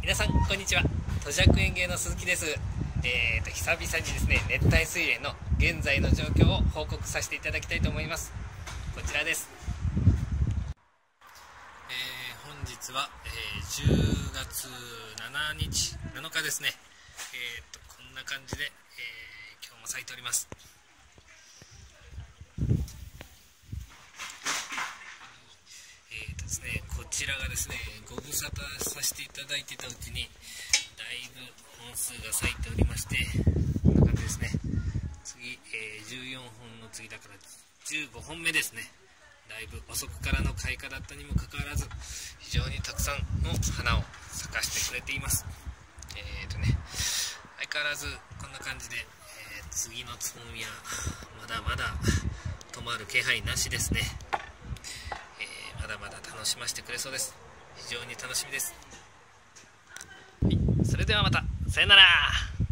皆さんこんにちは。土着園芸の鈴木です。久々にですね、熱帯スイレンの現在の状況を報告させていただきたいと思います。こちらです。本日は、10月7日ですね。こんな感じで、今日も咲いております。ですね、こちらがですね、ご無沙汰させていただいてたうちにだいぶ本数が咲いておりまして、こんな感じですね。次、14本の次だから15本目ですね。だいぶ遅くからの開花だったにもかかわらず、非常にたくさんの花を咲かしてくれています。相変わらずこんな感じで、次のつぼみはまだまだ止まる気配なしですね。まだまだ楽しませてくれそうです。非常に楽しみです。はい、それではまた、さよなら。